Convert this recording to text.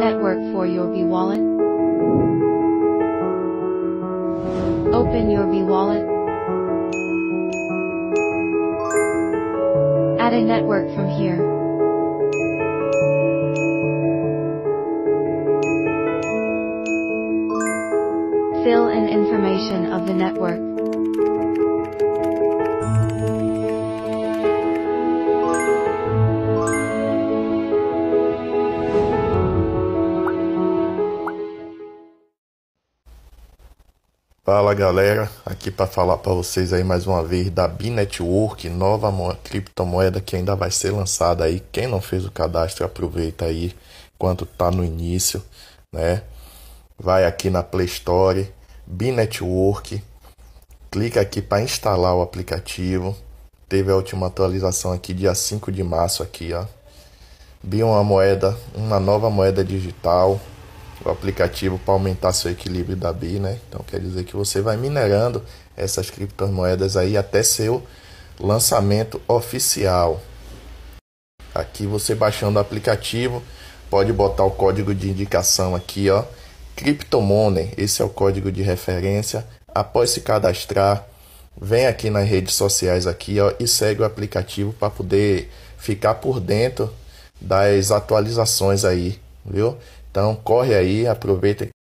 network for your B-Wallet. Open your B-Wallet. Add a network from here. Fill in information of the network. Fala galera, aqui para falar para vocês aí mais uma vez da B-Network, nova criptomoeda que ainda vai ser lançada aí. Quem não fez o cadastro, aproveita aí enquanto tá no início, né? Vai aqui na Play Store, B-Network, clica aqui para instalar o aplicativo. Teve a última atualização aqui dia 5 de março aqui, ó. B uma nova moeda digital. O aplicativo para aumentar seu equilíbrio da BI, né? Então quer dizer que você vai minerando essas criptomoedas aí até seu lançamento oficial. Aqui você baixando o aplicativo, pode botar o código de indicação aqui, ó, CryptoMoney, esse é o código de referência. Após se cadastrar, vem aqui nas redes sociais aqui, ó, e segue o aplicativo para poder ficar por dentro das atualizações aí, viu? Então corre aí, aproveita